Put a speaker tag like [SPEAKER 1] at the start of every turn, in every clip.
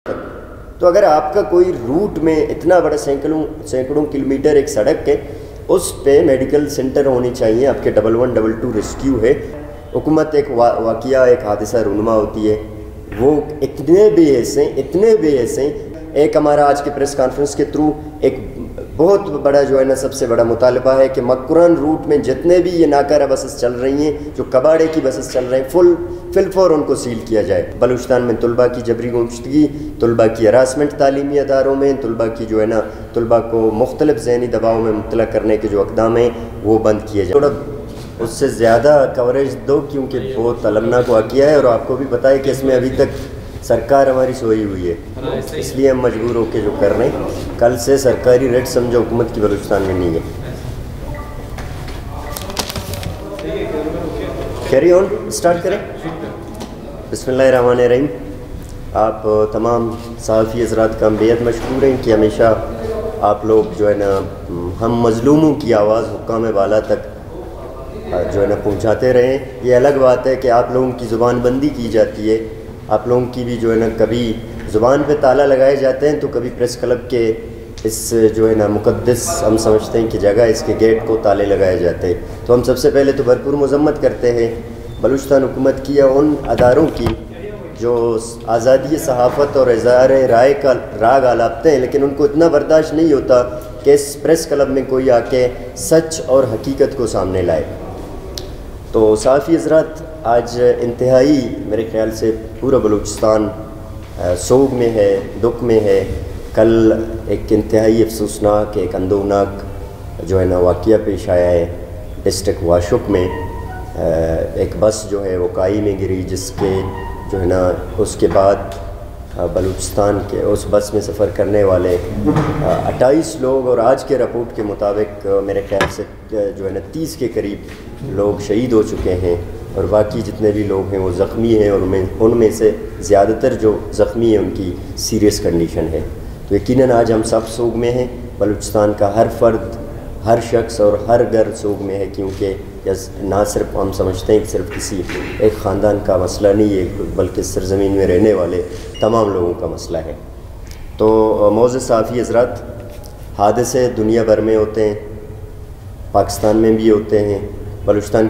[SPEAKER 1] تو اگر آپ کا کوئی روٹ میں اتنا بڑا سینکڑوں کلومیٹر ایک سڑک ہے، اس پہ میڈیکل سینٹر ہونے چاہیے، آپ کے 1112 ریسکیو ہے، حکومت ایک واقعہ ایک حادثہ رونما ہوتی ہے، وہ اتنے بے حس ہیں۔ ایک ہمارا آج کے پریس کانفرنس کے تھرو ایک بہت بڑا جو ہے نا سب سے بڑا مطالبہ ہے کہ مکران روٹ میں جتنے بھی یہ ناکارہ بسز چل رہی ہیں، جو کباڑے کی بسز چل رہے ہیں، فل فور ان کو سیل کیا جائے۔ بلوچستان میں طلباء کی جبری گمشدگی، طلباء کی ہراسمنٹ تعلیمی اداروں میں، طلباء کی جو ہے نا طلباء کو مختلف ذہنی دباؤ میں مبتلا کرنے کے جو اقدام ہیں وہ بند کیے جائیں۔ تھوڑا اس سے زیادہ کوریج دو کیونکہ بہت المناک واقعہ ہے، اور آپ کو بھی پتہ ہے کہ اس میں ابھی تک سرکار ہماری سوئی ہوئی ہے، اس لیے ہم مجبور ہو کے جو کر رہے ہیں۔ کل سے سرکاری ریٹ سمجھو حکومت کی بلوچستان میں نہیں ہے۔ کیری آن اسٹارٹ کریں۔ بسم اللہ الرحمن الرحیم۔ آپ تمام صحافی حضرات کا ہم بیعت مشکور ہیں کہ ہمیشہ آپ لوگ جو ہے نا ہم مظلوموں کی آواز حکام بالا تک جو ہے نا پہنچاتے رہیں۔ یہ الگ بات ہے کہ آپ لوگوں کی زبان بندی کی جاتی ہے، آپ لوگوں کی بھی جو ہے نا کبھی زبان پہ تالا لگائے جاتے ہیں، تو کبھی پریس کلب کے اس جو ہے نا مقدس ہم سمجھتے ہیں کہ جگہ اس کے گیٹ کو تالے لگائے جاتے ہیں۔ تو ہم سب سے پہلے تو بھرپور مذمت کرتے ہیں بلوچستان حکومت کی یا ان اداروں کی جو آزادی صحافت اور اظہار رائے کا راگ آلاپتے ہیں، لیکن ان کو اتنا برداشت نہیں ہوتا کہ اس پریس کلب میں کوئی آ کے سچ اور حقیقت کو سامنے لائے۔ تو صحافی حضرات، آج انتہائی میرے خیال سے پورا بلوچستان سوگ میں ہے، دکھ میں ہے۔ کل ایک انتہائی افسوسناک ایک اندوناک جو ہے نا واقعہ پیش آیا ہے ڈسٹرکٹ واشوک میں۔ ایک بس جو ہے وہ کائی میں گری، جس کے جو ہے نا اس کے بعد بلوچستان کے اس بس میں سفر کرنے والے 28 لوگ، اور آج کے رپورٹ کے مطابق میرے خیال سے جو ہے نا 30 کے قریب لوگ شہید ہو چکے ہیں، اور باقی جتنے بھی لوگ ہیں وہ زخمی ہیں، اور ان میں سے زیادہ تر جو زخمی ہیں ان کی سیریس کنڈیشن ہے۔ تو یقیناً آج ہم سب سوگ میں ہیں، بلوچستان کا ہر فرد، ہر شخص اور ہر گھر سوگ میں ہے، کیونکہ نہ صرف ہم سمجھتے ہیں کہ صرف کسی ایک خاندان کا مسئلہ نہیں ہے، بلکہ سرزمین میں رہنے والے تمام لوگوں کا مسئلہ ہے۔ تو معزز صحافی حضرات، حادثے دنیا بھر میں ہوتے ہیں، پاکستان میں بھی ہوتے ہیں، پاکستان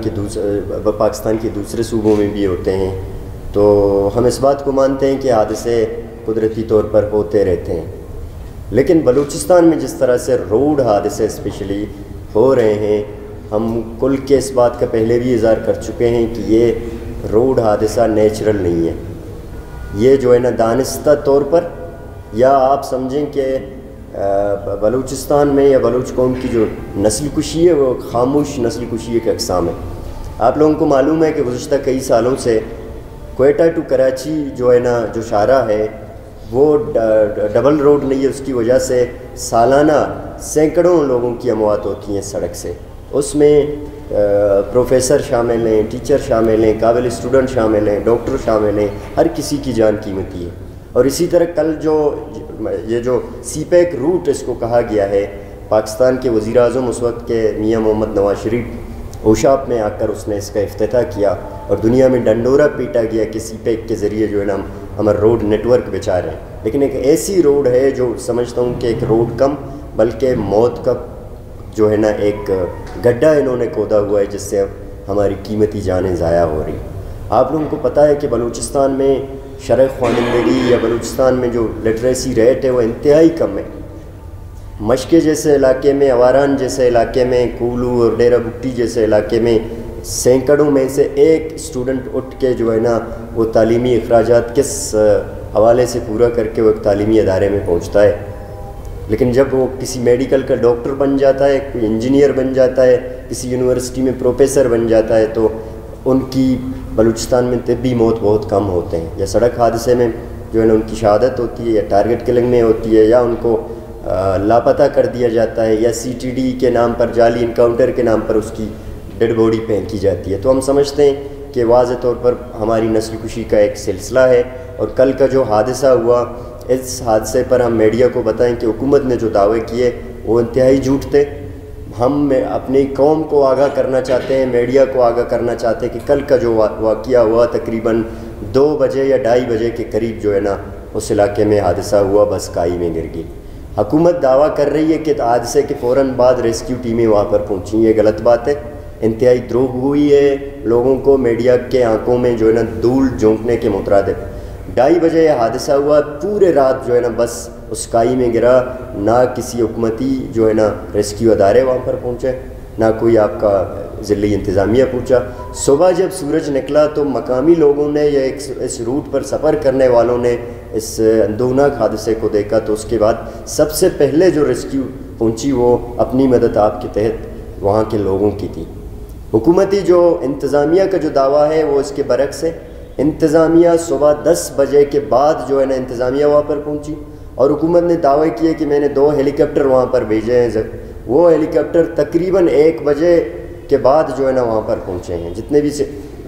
[SPEAKER 1] کے دوسرے صوبوں میں بھی ہوتے ہیں۔ تو ہم اس بات کو مانتے ہیں کہ حادثے قدرتی طور پر ہوتے رہتے ہیں، لیکن بلوچستان میں جس طرح سے روڈ حادثے اسپیشلی ہو رہے ہیں، ہم کل کے اس بات کا پہلے بھی اظہار کر چکے ہیں کہ یہ روڈ حادثہ نیچرل نہیں ہے۔ یہ جو ہے نا دانستہ طور پر، یا آپ سمجھیں کہ بلوچستان میں یا بلوچ قوم کی جو نسل کشی ہے وہ خاموش نسل کشی کے اقسام ہے۔ آپ لوگوں کو معلوم ہے کہ گزشتہ کئی سالوں سے کوئٹہ ٹو کراچی جو ہے نا جو شاہراہ ہے وہ ڈبل روڈ نہیں ہے، اس کی وجہ سے سالانہ سینکڑوں لوگوں کی اموات ہوتی ہیں سڑک سے۔ اس میں پروفیسر شامل ہیں، ٹیچر شامل ہیں، قابل اسٹوڈنٹ شامل ہیں، ڈاکٹر شامل ہیں، ہر کسی کی جان قیمتی ہے۔ اور اسی طرح کل یہ جو سی پیک روٹ اس کو کہا گیا ہے، پاکستان کے وزیر اعظم اس وقت کے میاں محمد نواز شریف اوشاپ میں آ کر اس نے اس کا افتتاح کیا، اور دنیا میں ڈنڈورا پیٹا گیا کہ سی پیک کے ذریعے جو ہے نا ہمارا روڈ نیٹ ورک بچا رہے ہیں۔ لیکن ایک ایسی روڈ ہے جو سمجھتا ہوں کہ ایک روڈ کم بلکہ موت کا جو ہے نا ایک گڈھا انہوں نے کھودا ہوا ہے، جس سے ہماری قیمتی جانیں ضائع ہو رہی۔ آپ لوگوں کو پتہ ہے کہ بلوچستان میں شرح خوانندگی یا بلوچستان میں جو لٹریسی ریٹ ہے وہ انتہائی کم ہے۔ مشکے جیسے علاقے میں، اواران جیسے علاقے میں، کولو اور ڈیرہ بگٹی جیسے علاقے میں سینکڑوں میں سے ایک اسٹوڈنٹ اٹھ کے جو ہے نا وہ تعلیمی اخراجات کس حوالے سے پورا کر کے وہ ایک تعلیمی ادارے میں پہنچتا ہے۔ لیکن جب وہ کسی میڈیکل کا ڈاکٹر بن جاتا ہے، کوئی انجینئر بن جاتا ہے، کسی یونیورسٹی میں پروفیسر بن جاتا ہے، تو ان کی بلوچستان میں طبی موت بہت کم ہوتے ہیں، یا سڑک حادثے میں جو ہے نا ان کی شہادت ہوتی ہے، یا ٹارگٹ کلنگ میں ہوتی ہے، یا ان کو لاپتہ کر دیا جاتا ہے، یا سی ٹی ڈی کے نام پر، جعلی انکاؤنٹر کے نام پر اس کی ڈیڈ باڈی پھینکی جاتی ہے۔ تو ہم سمجھتے ہیں کہ واضح طور پر ہماری نسل کشی کا ایک سلسلہ ہے۔ اور کل کا جو حادثہ ہوا، اس حادثے پر ہم میڈیا کو بتائیں کہ حکومت نے جو دعوے کیے وہ انتہائی جھوٹ تھے۔ ہم اپنی قوم کو آگاہ کرنا چاہتے ہیں، میڈیا کو آگاہ کرنا چاہتے ہیں کہ کل کا جو واقعہ ہوا تقریباً 2 بجے یا 2:30 بجے کے قریب جو ہے نا اس علاقے میں حادثہ ہوا، بس کائی میں گر گئی۔ حکومت دعویٰ کر رہی ہے کہ حادثے کے فوراً بعد ریسکیو ٹیمیں وہاں پر پہنچیں، یہ غلط بات ہے، انتہائی دروغ ہوئی ہے لوگوں کو میڈیا کے آنکھوں میں جو ہے نا دھول جھونکنے کے مترادف۔ 2:30 بجے یہ حادثہ ہوا، پورے رات جو ہے نا بس اس کائی میں گرا، نہ کسی حکومتی جو ہے نا ریسکیو ادارے وہاں پر پہنچے، نہ کوئی آپ کا ضلعی انتظامیہ پہنچا۔ صبح جب سورج نکلا تو مقامی لوگوں نے یا اس روٹ پر سفر کرنے والوں نے اس اندوہناک حادثے کو دیکھا، تو اس کے بعد سب سے پہلے جو ریسکیو پہنچی وہ اپنی مدد آپ کے تحت وہاں کے لوگوں کی تھی۔ حکومتی جو انتظامیہ کا جو دعویٰ ہے وہ اس کے برعکس ہے۔ انتظامیہ صبح 10 بجے کے بعد جو ہے نا انتظامیہ وہاں پر پہنچی، اور حکومت نے دعویٰ کیا کہ میں نے 2 ہیلی کاپٹر وہاں پر بھیجے ہیں، وہ ہیلی کاپٹر تقریباً 1 بجے کے بعد جو ہے نا وہاں پر پہنچے ہیں، جتنے بھی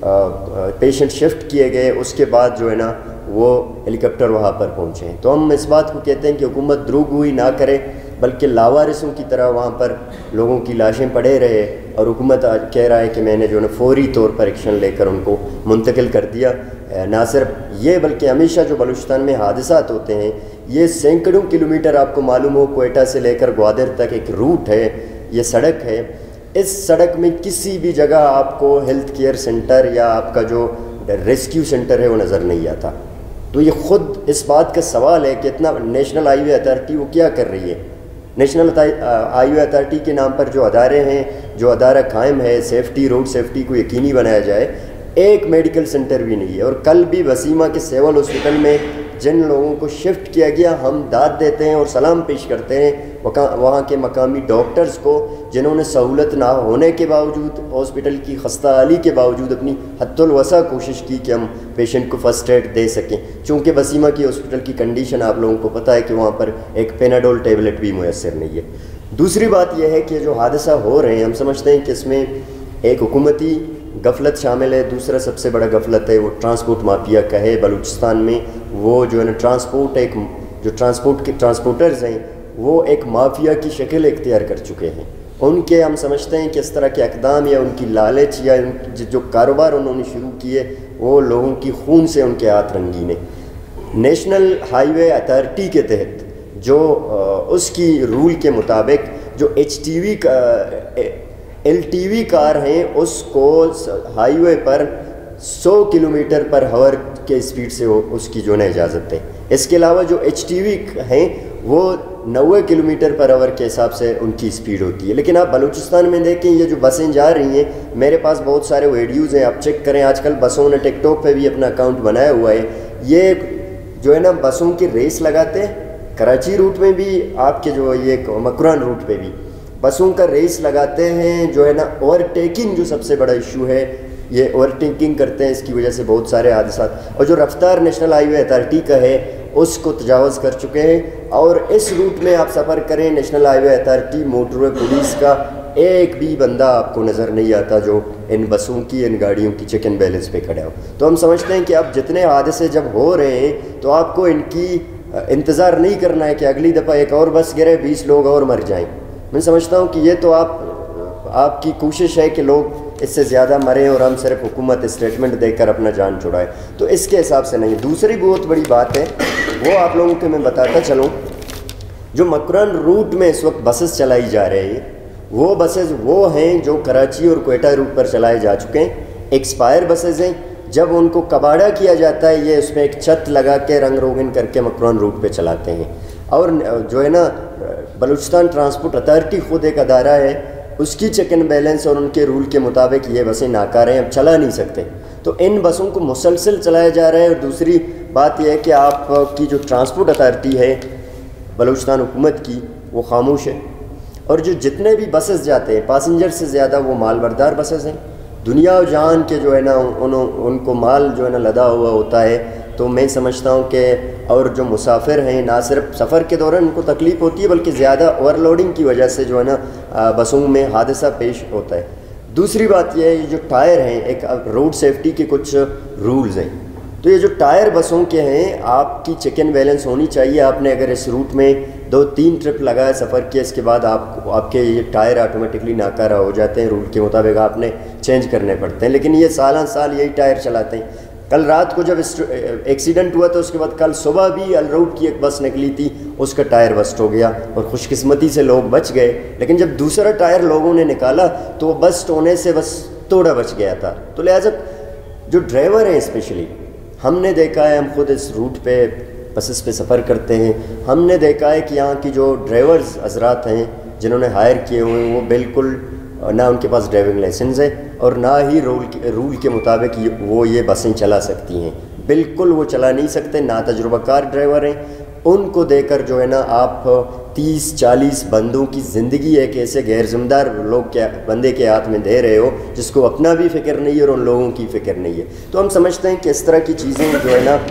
[SPEAKER 1] پیشنٹ شفٹ کیے گئے اس کے بعد جو ہے نا وہ ہیلی کاپٹر وہاں پر پہنچے ہیں۔ تو ہم اس بات کو کہتے ہیں کہ حکومت دروغ ہوئی نہ کرے، بلکہ لاوارثوں کی طرح وہاں پر لوگوں کی لاشیں پڑے رہے، اور حکومت آج کہہ رہا ہے کہ میں نے جو ہے نا فوری طور پر ایکشن لے کر ان کو منتقل کر دیا۔ نہ صرف یہ بلکہ ہمیشہ جو بلوچستان میں حادثات ہوتے ہیں، یہ سینکڑوں کلومیٹر آپ کو معلوم ہو کوئٹہ سے لے کر گوادر تک ایک روٹ ہے، یہ سڑک ہے، اس سڑک میں کسی بھی جگہ آپ کو ہیلتھ کیئر سینٹر یا آپ کا جو ریسکیو سینٹر ہے وہ نظر نہیں آتا۔ تو یہ خود اس بات کا سوال ہے کہ اتنا نیشنل ہائی وے اتھارٹی وہ کیا کر رہی ہے؟ نیشنل ہائی وے اتھارٹی کے نام پر جو ادارے ہیں، جو ادارہ قائم ہے سیفٹی، روڈ سیفٹی کو یقینی بنایا جائے، ایک میڈیکل سینٹر بھی نہیں ہے۔ اور کل بھی وسیمہ کے سیول ہاسپٹل میں جن لوگوں کو شفٹ کیا گیا، ہم داد دیتے ہیں اور سلام پیش کرتے ہیں وہاں کے مقامی ڈاکٹرز کو، جنہوں نے سہولت نہ ہونے کے باوجود، ہاسپٹل کی خستہ حالی کے باوجود اپنی حد الوسع کوشش کی کہ ہم پیشنٹ کو فرسٹ ایڈ دے سکیں، چونکہ وسیمہ کی ہاسپٹل کی کنڈیشن آپ لوگوں کو پتہ ہے کہ وہاں پر ایک پیناڈول ٹیبلٹ بھی میسر نہیں ہے۔ دوسری بات یہ ہے کہ جو حادثہ ہو رہے ہیں، ہم سمجھتے ہیں کہ اس میں ایک حکومتی غفلت شامل ہے، دوسرا سب سے بڑا غفلت ہے وہ ٹرانسپورٹ مافیا کا ہے۔ بلوچستان میں وہ جو ہے نا ٹرانسپورٹرز ہیں وہ ایک مافیا کی شکل اختیار کر چکے ہیں۔ ان کے ہم سمجھتے ہیں کہ اس طرح کے اقدام یا ان کی لالچ یا جو کاروبار انہوں نے شروع کیے وہ لوگوں کی خون سے ان کے ہاتھ رنگین ہیں۔ نیشنل ہائی وے اتھارٹی کے تحت جو اس کی رول کے مطابق جو LTV کار ہیں اس کو ہائی وے پر 100 کلومیٹر پر ہاور کے اسپیڈ سے اس کی جو ہے اجازت ہے۔ اس کے علاوہ جو HTV ہیں وہ 90 کلومیٹر پر ہاور کے حساب سے ان کی اسپیڈ ہوتی ہے۔ لیکن آپ بلوچستان میں دیکھیں یہ جو بسیں جا رہی ہیں، میرے پاس بہت سارے ویڈیوز ہیں، آپ چیک کریں، آج کل بسوں نے ٹک ٹاک پہ بھی اپنا اکاؤنٹ بنایا ہوا ہے، یہ جو ہے نا بسوں کی ریس لگاتے ہیں۔ کراچی روٹ میں بھی آپ کے جو یہ مکران روٹ پہ بھی بسوں کا ریس لگاتے ہیں، جو ہے نا اوور ٹیکنگ جو سب سے بڑا ایشو ہے، یہ اوور ٹیکنگ کرتے ہیں، اس کی وجہ سے بہت سارے حادثات، اور جو رفتار نیشنل ہائی وے اتھارٹی کا ہے اس کو تجاوز کر چکے ہیں۔ اور اس روٹ میں آپ سفر کریں، national highway authority, motorway police کا ایک بھی بندہ آپ کو نظر نہیں آتا جو ان بسوں کی، ان گاڑیوں کی چیک اینڈ بیلنس پہ کھڑا ہو۔ تو ہم سمجھتے ہیں کہ اب جتنے حادثے جب ہو رہے ہیں تو آپ کو ان کی انتظار نہیں کرنا ہے کہ اگلی دفعہ ایک اور بس گرے 20 لوگ اور مر جائیں۔ میں سمجھتا ہوں کہ یہ تو آپ کی کوشش ہے کہ لوگ اس سے زیادہ مریں اور ہم صرف حکومت اسٹیٹمنٹ دے کر اپنا جان چھڑائے، تو اس کے حساب سے نہیں۔ دوسری بہت بڑی بات ہے وہ آپ لوگوں کو میں بتاتا چلوں، جو مکران روٹ میں اس وقت بسز چلائی جا رہے ہیں وہ بسز وہ ہیں جو کراچی اور کوئٹہ روٹ پر چلائے جا چکے ہیں، ایکسپائر بسز ہیں۔ جب ان کو کباڑا کیا جاتا ہے یہ اس میں ایک چھت لگا کے رنگ روغن کر کے مکران روٹ پہ چلاتے ہیں، اور جو ہے نا بلوچستان ٹرانسپورٹ اتھارٹی خود ایک ادارہ ہے، اس کی چیک اینڈ بیلنس اور ان کے رول کے مطابق یہ بسیں ناکار ہیں، اب چلا نہیں سکتے، تو ان بسوں کو مسلسل چلایا جا رہا ہے۔ اور دوسری بات یہ ہے کہ آپ کی جو ٹرانسپورٹ اتھارٹی ہے بلوچستان حکومت کی وہ خاموش ہے، اور جو جتنے بھی بسز جاتے ہیں پاسنجر سے زیادہ وہ مال بردار بسز ہیں، دنیا و جہان کے جو ہے نا ان کو مال جو ہے نا لدا ہوا ہوتا ہے۔ تو میں سمجھتا ہوں کہ اور جو مسافر ہیں نہ صرف سفر کے دوران ان کو تکلیف ہوتی ہے بلکہ زیادہ اوور لوڈنگ کی وجہ سے جو ہے نا بسوں میں حادثہ پیش ہوتا ہے۔ دوسری بات یہ ہے یہ جو ٹائر ہیں، ایک روڈ سیفٹی کے کچھ رولز ہیں، تو یہ جو ٹائر بسوں کے ہیں آپ کی چیک اینڈ بیلنس ہونی چاہیے۔ آپ نے اگر اس روٹ میں 2-3 ٹرپ لگایا سفر کیا، اس کے بعد آپ کے یہ ٹائر آٹومیٹکلی ناکارہ ہو جاتے ہیں، رول کے مطابق آپ نے چینج کرنے پڑتے ہیں، لیکن یہ سالہ سال یہی ٹائر چلاتے ہیں۔ کل رات کو جب ایکسیڈنٹ ہوا تو اس کے بعد کل صبح بھی الروٹ کی ایک بس نکلی تھی، اس کا ٹائر بسٹ ہو گیا اور خوش قسمتی سے لوگ بچ گئے، لیکن جب دوسرا ٹائر لوگوں نے نکالا تو وہ بسٹ ہونے سے بس توڑا بچ گیا تھا۔ تو لہٰذا جو ڈرائیور ہیں اسپیشلی، ہم نے دیکھا ہے، ہم خود اس روٹ پہ بسز پہ سفر کرتے ہیں، ہم نے دیکھا ہے کہ یہاں کی جو ڈرائیورز حضرات ہیں جنہوں نے ہائر کیے ہوئے ہیں، وہ بالکل نہ ان کے پاس ڈرائیونگ لائسنس ہے اور نہ ہی رول کے مطابق وہ یہ بسیں چلا سکتی ہیں، بالکل وہ چلا نہیں سکتے، نا تجربہ کار ڈرائیور ہیں۔ ان کو دے کر جو ہے نا آپ 30-40 بندوں کی زندگی ایک ایسے غیر ذمہ دار بندے کے ہاتھ میں دے رہے ہو جس کو اپنا بھی فکر نہیں ہے اور ان لوگوں کی فکر نہیں ہے۔ تو ہم سمجھتے ہیں کہ اس طرح کی چیزیں جو ہے نا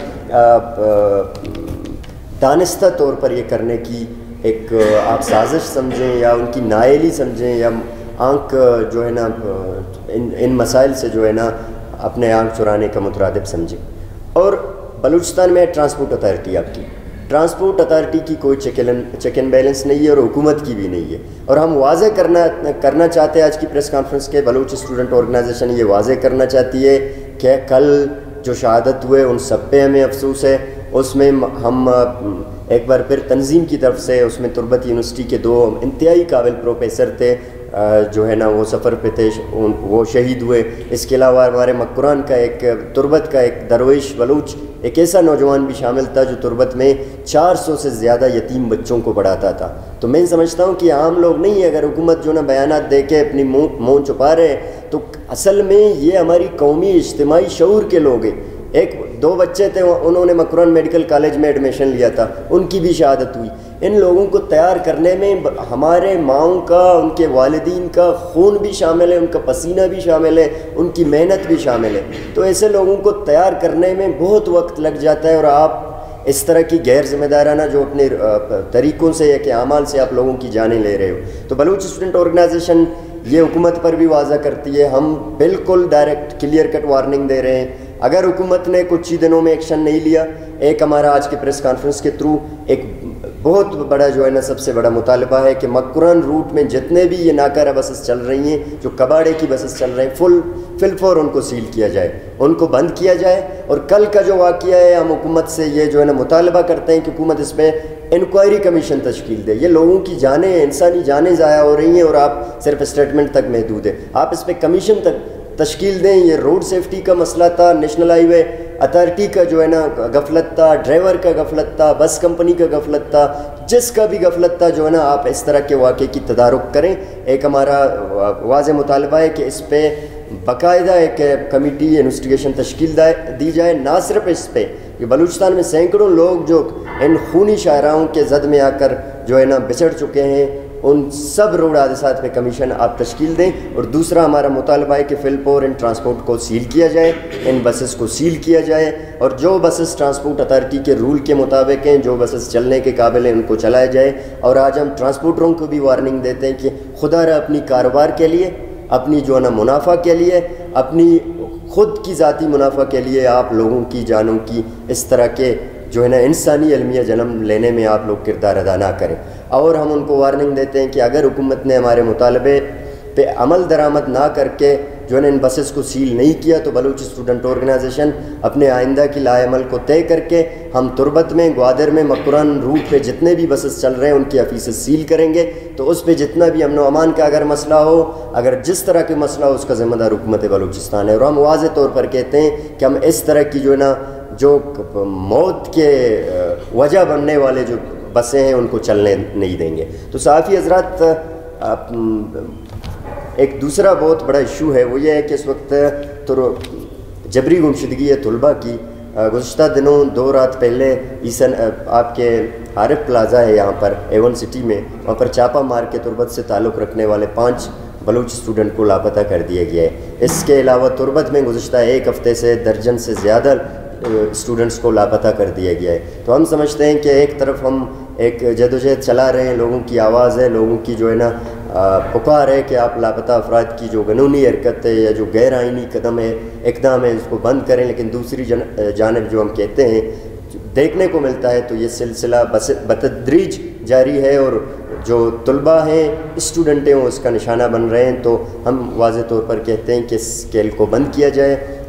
[SPEAKER 1] دانستہ طور پر یہ کرنے کی ایک آپ سازش سمجھیں یا ان کی نااہلی سمجھیں یا آنکھ جو ہے نا ان مسائل سے جو ہے نا اپنے آنکھ چرانے کا مترادف سمجھیں۔ اور بلوچستان میں ٹرانسپورٹ اتھارٹی، آپ کی ٹرانسپورٹ اتھارٹی کی کوئی چیک اینڈ بیلنس نہیں ہے اور حکومت کی بھی نہیں ہے، اور ہم واضح کرنا چاہتے ہیں آج کی پریس کانفرنس کے بلوچ اسٹوڈنٹ آرگنائزیشن یہ واضح کرنا چاہتی ہے کہ کل جو شہادت ہوئے ان سب پہ ہمیں افسوس ہے۔ اس میں ہم ایک بار پھر تنظیم کی طرف سے، اس میں تربت یونیورسٹی کے 2 انتہائی قابل پروفیسر تھے جو ہے نا وہ سفر پہ تھے، وہ شہید ہوئے۔ اس کے علاوہ ہمارے مکران کا ایک تربت کا ایک درویش بلوچ ایک ایسا نوجوان بھی شامل تھا جو تربت میں 400 سے زیادہ یتیم بچوں کو پڑھاتا تھا۔ تو میں سمجھتا ہوں کہ عام لوگ نہیں ہے، اگر حکومت جو نا بیانات دے کے اپنی منہ چھپا رہے ہیں تو اصل میں یہ ہماری قومی اجتماعی شعور کے لوگ ہیں۔ 1-2 بچے تھے، انہوں نے مکران میڈیکل کالج میں ایڈمیشن لیا تھا، ان کی بھی شہادت ہوئی۔ ان لوگوں کو تیار کرنے میں ہمارے ماؤں کا، ان کے والدین کا خون بھی شامل ہے، ان کا پسینہ بھی شامل ہے، ان کی محنت بھی شامل ہے۔ تو ایسے لوگوں کو تیار کرنے میں بہت وقت لگ جاتا ہے، اور آپ اس طرح کی غیر ذمہ دارانہ جو اپنے طریقوں سے یا کہ اعمال سے آپ لوگوں کی جانیں لے رہے ہو۔ تو بلوچ اسٹوڈنٹ آرگنائزیشن یہ حکومت پر بھی واضح کرتی ہے، ہم بالکل ڈائریکٹ کلیئر کٹ وارننگ دے رہے ہیں، اگر حکومت نے کچھ ہی دنوں میں ایکشن نہیں لیا، ایک ہمارا آج کے پریس کانفرنس کے تھرو ایک بہت بڑا جو ہے نا سب سے بڑا مطالبہ ہے کہ مکران روٹ میں جتنے بھی یہ ناکارہ بسز چل رہی ہیں، جو کباڑے کی بسز چل رہے ہیں، فل فور ان کو سیل کیا جائے، ان کو بند کیا جائے۔ اور کل کا جو واقعہ ہے، ہم حکومت سے یہ جو ہے نا مطالبہ کرتے ہیں کہ حکومت اس پہ انکوائری کمیشن تشکیل دے۔ یہ لوگوں کی جانیں، انسانی جانیں ضائع ہو رہی ہیں اور آپ صرف اسٹیٹمنٹ تک محدود ہیں، آپ اس پہ کمیشن تک تشکیل دیں۔ یہ روڈ سیفٹی کا مسئلہ تھا، نیشنل ہائی وے اتھارٹی کا جو ہے نا غفلت تھا، ڈرائیور کا غفلت تھا، بس کمپنی کا غفلت تھا، جس کا بھی غفلت تھا جو ہے نا آپ اس طرح کے واقعے کی تدارک کریں۔ ایک ہمارا واضح مطالبہ ہے کہ اس پہ باقاعدہ ایک کمیٹی انویسٹیگیشن تشکیل دی جائے، نہ صرف اس پہ کہ بلوچستان میں سینکڑوں لوگ جو ان خونی شاہراہوں کے زد میں آ کر جو ہے نا بچھڑ چکے ہیں، ان سب روڈ حادثات پہ کمیشن آپ تشکیل دیں۔ اور دوسرا ہمارا مطالبہ ہے کہ فلپور ان ٹرانسپورٹ کو سیل کیا جائے، ان بسز کو سیل کیا جائے، اور جو بسز ٹرانسپورٹ اتھارٹی کے رول کے مطابق ہیں، جو بسز چلنے کے قابل ہیں، ان کو چلایا جائے۔ اور آج ہم ٹرانسپورٹروں کو بھی وارننگ دیتے ہیں کہ خدا را اپنی کاروبار کے لیے، اپنی جو ہے نا منافع کے لیے، اپنی خود کی ذاتی منافع کے لیے آپ لوگوں کی جانوں کی اس طرح کے جو ہے نا انسانی المیہ جنم لینے میں آپ لوگ کردار ادا نہ کریں۔ اور ہم ان کو وارننگ دیتے ہیں کہ اگر حکومت نے ہمارے مطالبے پہ عمل درآمد نہ کر کے جو ہے نا ان بسز کو سیل نہیں کیا، تو بلوچ اسٹوڈنٹ آرگنائزیشن اپنے آئندہ کی لائے عمل کو طے کر کے ہم تربت میں، گوادر میں، مکران روٹ پہ جتنے بھی بسز چل رہے ہیں ان کی آفیسز سیل کریں گے۔ تو اس پہ جتنا بھی امن و امان کا اگر مسئلہ ہو، اگر جس طرح کے مسئلہ ہو، اس کا ذمہ دار حکومت بلوچستان ہے۔ اور ہم واضح طور پر کہتے ہیں کہ ہم اس طرح کی جو ہے نا جو موت کے وجہ بننے والے جو بسیں ہیں ان کو چلنے نہیں دیں گے۔ تو صحافی حضرات، ایک دوسرا بہت بڑا ایشو ہے، وہ یہ ہے کہ اس وقت جبری گمشدگی ہے طلباء کی۔ گزشتہ دنوں 2 رات پہلے آپ کے عارف پلازا ہے یہاں پر A1 سٹی میں، وہاں پر چھاپا مار کے تربت سے تعلق رکھنے والے 5 بلوچ اسٹوڈنٹ کو لاپتہ کر دیا گیا ہے۔ اس کے علاوہ تربت میں گزشتہ 1 ہفتے سے درجن سے زیادہ اسٹوڈنٹس کو لاپتہ کر دیا گیا ہے۔ تو ہم سمجھتے ہیں کہ ایک طرف ہم ایک جدوجہد چلا رہے ہیں، لوگوں کی آواز ہے، لوگوں کی جو ہے نا پکار ہے کہ آپ لاپتہ افراد کی جو قانونی حرکت ہے یا جو غیر آئینی اقدام ہے اس کو بند کریں، لیکن دوسری جانب جو ہم کہتے ہیں دیکھنے کو ملتا ہے تو یہ سلسلہ بتدریج جاری ہے، اور جو طلباء ہیں، اسٹوڈنٹ ہیں، وہ اس کا نشانہ بن رہے ہیں۔ تو ہم واضح طور پر کہتے ہیں کہ اس کھیل کو بند کیا جائے،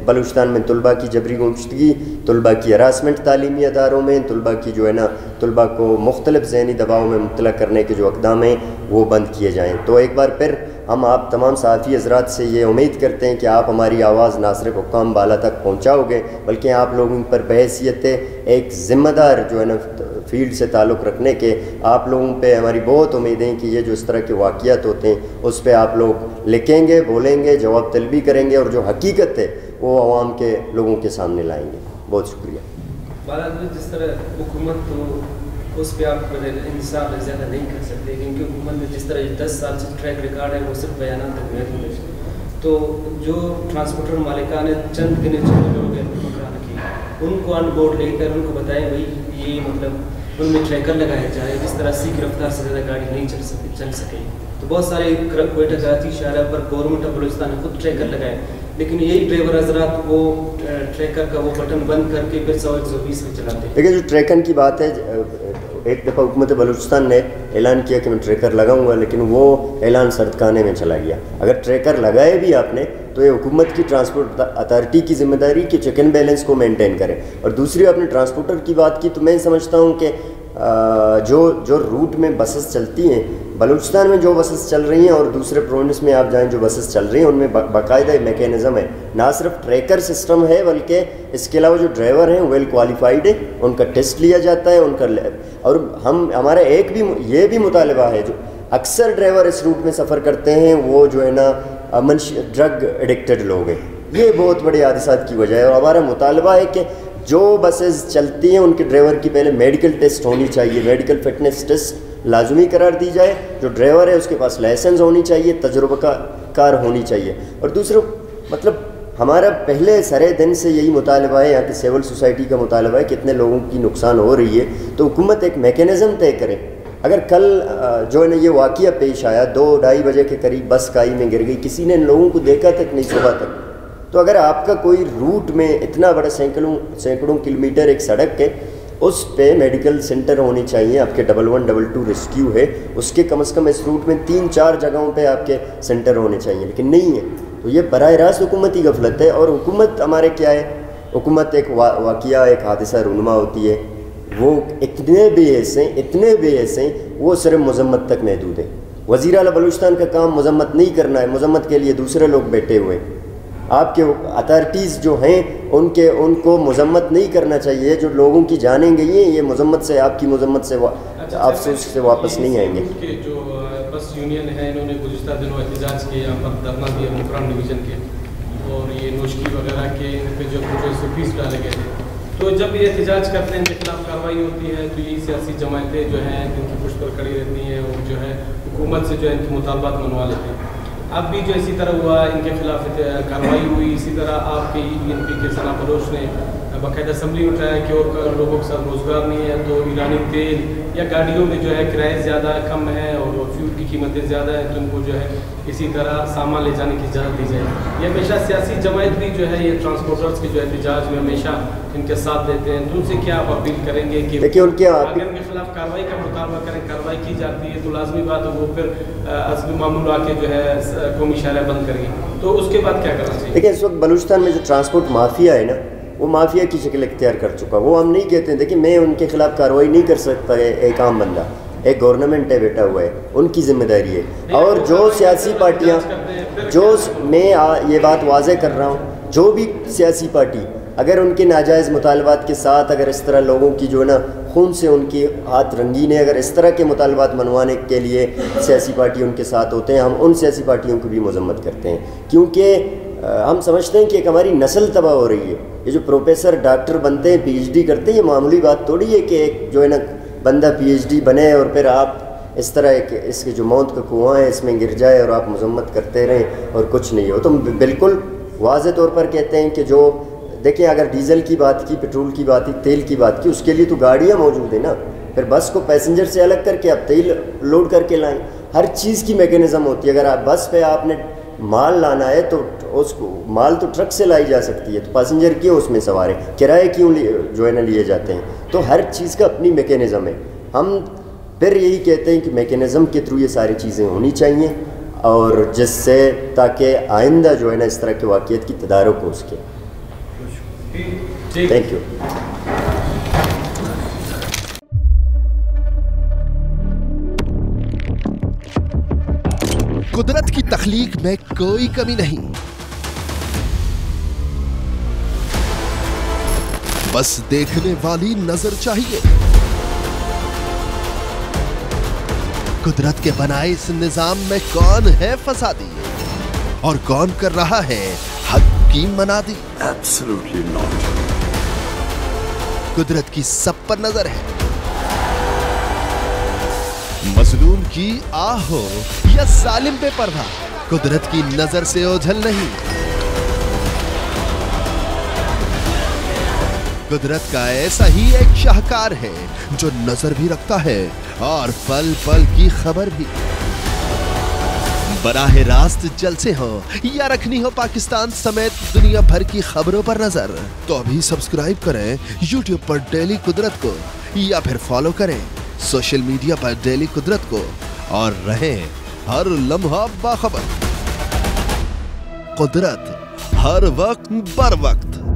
[SPEAKER 1] بلوچستان میں طلباء کی جبری گمشدگی، طلباء کی ہراسمنٹ تعلیمی اداروں میں، طلباء کی جو ہے نا طلباء کو مختلف ذہنی دباؤ میں مبتلا کرنے کے جو اقدام ہیں وہ بند کیے جائیں۔ تو ایک بار پھر ہم آپ تمام صحافی حضرات سے یہ امید کرتے ہیں کہ آپ ہماری آواز نہ صرف حکام بالا تک پہنچاؤ گے بلکہ آپ لوگوں پر بحیثیت ایک ذمہ دار جو ہے نا فیلڈ سے تعلق رکھنے کے آپ لوگوں پہ ہماری بہت امیدیں ہیں کہ یہ جو اس طرح کے واقعات ہوتے ہیں اس پہ آپ لوگ لکھیں گے، بولیں گے، جواب طلبی کریں گے اور جو حقیقت ہے وہ عوام کے لوگوں کے سامنے لائیں گے۔ بہت شکریہ۔
[SPEAKER 2] جس طرح حکومت تو اس پہ آپ انصاف زیادہ نہیں کر سکتے کیونکہ حکومت نے جس طرح 10 سال سے ٹریک ریکارڈ ہے وہ صرف بیانات تک محدود ہے، تو جو ٹرانسپورٹر مالکان نے چند گنے چند لوگ حکمران کی ان کو آن بورڈ لے کر ان کو بتائیں بھائی یہ مطلب ان میں ٹریکر لگایا جائے جس طرح سیکھ رفتار سے زیادہ گاڑی نہیں چل سکے۔ تو بہت سارے کوئٹہ کراچی شہر پر گورنمنٹ آف بلوچستان نے خود ٹریکر لگائے، لیکن یہی ڈرائیور حضرات وہ ٹریکر کا وہ بٹن بند کر کے پھر 100-120 میں چلاتے ہیں۔
[SPEAKER 1] دیکھیں جو ٹریکر کی بات ہے، ایک دفعہ حکومت بلوچستان نے اعلان کیا کہ میں ٹریکر لگاؤں گا، لیکن وہ اعلان سردخانے میں چلا گیا۔ اگر ٹریکر لگائے بھی آپ نے تو یہ حکومت کی ٹرانسپورٹ اتھارٹی کی ذمہ داری کہ چیک اینڈ بیلنس کو مینٹین کرے۔ اور دوسری آپ نے ٹرانسپورٹر کی بات کی تو میں سمجھتا ہوں کہ جو روٹ میں بسز چلتی ہیں بلوچستان میں جو بسز چل رہی ہیں اور دوسرے پروونس میں آپ جائیں جو بسز چل رہی ہیں ان میں باقاعدہ میکینزم ہے، نہ صرف ٹریکر سسٹم ہے بلکہ اس کے علاوہ جو ڈرائیور ہیں ویل کوالیفائڈ ہیں، ان کا ٹیسٹ لیا جاتا ہے، ان کا اور ہمارا ایک بھی یہ بھی مطالبہ ہے جو اکثر ڈرائیور اس روٹ میں سفر کرتے ہیں وہ جو ہے نا ڈرگ ایڈکٹڈ لوگ ہیں، یہ بہت بڑے حادثات کی وجہ ہے۔ اور ہمارا مطالبہ ہے کہ جو بسز چلتی ہیں ان کے ڈرائیور کی پہلے میڈیکل ٹیسٹ ہونی چاہیے، میڈیکل فٹنس ٹیسٹ لازمی قرار دی جائے، جو ڈرائیور ہے اس کے پاس لائسنس ہونی چاہیے، تجربہ کار ہونی چاہیے۔ اور دوسرا مطلب ہمارا پہلے سرے دن سے یہی مطالبہ ہے، یہاں کی سول سوسائٹی کا مطالبہ ہے، کتنے لوگوں کی نقصان ہو رہی ہے تو حکومت ایک میکینزم طے کرے۔ اگر کل جو ہے نا یہ واقعہ پیش آیا 2-2:30 بجے کے قریب بس کائی میں گر گئی، کسی نے ان لوگوں کو دیکھا تک نہیں صبح تک، تو اگر آپ کا کوئی روٹ میں اتنا بڑا سینکڑوں کلومیٹر ایک سڑک ہے اس پہ میڈیکل سینٹر ہونی چاہیے، آپ کے 1112 ریسکیو ہے اس کے کم از کم اس روٹ میں 3-4 جگہوں پہ آپ کے سینٹر ہونے چاہیے، لیکن نہیں ہے۔ تو یہ براہ راست حکومتی غفلت ہے، اور حکومت ہمارے کیا ہے، حکومت ایک واقعہ ایک حادثہ رونما ہوتی ہے، وہ اتنے بے حیث ہیں وہ صرف مذمت تک محدود ہے۔ وزیر اعلیٰ بلوچستان کا کام مذمت نہیں کرنا ہے، مذمت کے لیے دوسرے لوگ بیٹھے ہوئے ہیں۔ آپ کے اتھارٹیز جو ہیں ان کو مذمت نہیں کرنا چاہیے، جو لوگوں کی جانیں گئی ہیں یہ مذمت سے آپ کی مذمت سے افسوس سے واپس نہیں آئیں گے۔
[SPEAKER 2] جو بس یونین ہے انہوں نے گزشتہ دنوں احتجاج کیے، یہاں پر دھرنا دیا مکران ڈویژن کے، اور یہ نوشکی وغیرہ کے ان پہ جو فیس ڈالے گئے تھے، تو جب یہ احتجاج کرتے ہیں ان کے خلاف کارروائی ہوتی ہے تو یہ سیاسی جماعتیں جو ہیں جن کی پشت پر کھڑی رہتی ہیں اور جو ہے حکومت سے جو ہے ان کے مطالبات منوا لیتے ہیں۔ اب بھی جو اسی طرح ہوا، ان کے خلاف کارروائی ہوئی، اسی طرح آپ کے ENP کے ثنا بلوچ نے باقاعدہ اسمبلی اٹھایا کہ اور لوگوں کے ساتھ روزگار نہیں ہے تو ایرانی تیل یا گاڑیوں میں جو ہے کرائے زیادہ کم ہے اور فیول کی قیمتیں زیادہ ہیں تو ان کو جو ہے اسی طرح سامان لے جانے کی اجازت دی جائے۔ یہ ہمیشہ سیاسی جماعت بھی جو ہے یہ ٹرانسپورٹرز کے جو احتجاج میں ہمیشہ ان کے ساتھ دیتے ہیں، تو ان سے کیا آپ اپیل کریں گے کہ
[SPEAKER 1] دیکھیے ان کے
[SPEAKER 2] خلاف کارروائی کا مطالبہ کریں، کارروائی کی جاتی ہے تو لازمی بات ہے وہ پھر عزم معمول آ کے جو ہے قومی شاہراہ بند کریں گے، تو اس کے بعد کیا کرنا چاہیے؟
[SPEAKER 1] دیکھیں اس وقت بلوچستان میں جو ٹرانسپورٹ مافیا ہے نا وہ مافیا کی شکل اختیار کر چکا، وہ ہم نہیں کہتے ہیں، دیکھیں میں ان کے خلاف کارروائی نہیں کر سکتا ہے، ایک عام بندہ، ایک گورنمنٹ ہے بیٹا ہوا ہے، ان کی ذمہ داری ہے۔ اور جو سیاسی پارٹیاں میں یہ بات واضح کر رہا ہوں، جو بھی سیاسی پارٹی اگر ان کے ناجائز مطالبات کے ساتھ اگر اس طرح لوگوں کی جو ہے نا خون سے ان کی ہاتھ رنگین ہے، اگر اس طرح کے مطالبات منوانے کے لیے سیاسی پارٹی ان کے ساتھ ہوتے ہیں، ہم ان سیاسی پارٹیوں کو بھی مذمت کرتے ہیں، کیونکہ ہم سمجھتے ہیں کہ ایک ہماری نسل تباہ ہو رہی ہے۔ یہ جو پروفیسر ڈاکٹر بنتے ہیں PhD کرتے ہیں، یہ معمولی بات تھوڑی ہے کہ ایک جو ہے نا بندہ PhD بنے اور پھر آپ اس طرح ایک اس کے جو موت کا کنواں ہے اس میں گر جائے اور آپ مذمت کرتے رہیں اور کچھ نہیں ہو۔ تو بالکل واضح طور پر کہتے ہیں کہ جو دیکھیں اگر ڈیزل کی بات کی، پیٹرول کی بات کی، تیل کی بات کی، اس کے لیے تو گاڑیاں موجود ہیں نا، پھر بس کو پیسنجر سے الگ کر کے آپ تیل لوڈ کر کے لائیں، ہر چیز کی میکینزم ہوتی ہے۔ اگر آپ بس پہ آپ نے مال لانا ہے تو اس کو مال تو ٹرک سے لائی جا سکتی ہے، تو پیسنجر کیوں اس میں سوار ہے، کرائے کیوں جو ہے نا لیے جاتے ہیں؟ تو ہر چیز کا اپنی میکینزم ہے۔ ہم پھر یہی کہتے ہیں کہ میکینزم کے تھرو یہ ساری چیزیں ہونی چاہیے، اور جس سے تاکہ آئندہ جو ہے نا اس طرح کے واقعات کی تدارک ہو سکے۔ Thank you.
[SPEAKER 3] कुदरत की तख्लीक में कोई कमी नहीं, बस देखने वाली नजर चाहिए। कुदरत के बनाए इस निजाम में कौन है फसादी और कौन कर रहा है हक की मनादी?
[SPEAKER 4] Absolutely not.
[SPEAKER 3] कुदरत की सब पर नजर है, मजलूम की आह हो या जालिम पे पर्दा, कुदरत की नजर से ओझल नहीं। कुदरत का ऐसा ही एक शाहकार है जो नजर भी रखता है और पल पल की खबर भी। बराह रास्त जलसे हो या रखनी हो पाकिस्तान समेत दुनिया भर की खबरों पर नजर, तो अभी सब्सक्राइब करें YouTube पर डेली कुदरत को या फिर फॉलो करें सोशल मीडिया पर डेली कुदरत को और रहें हर लम्हा बाखबर। कुदरत हर वक्त बर वक्त।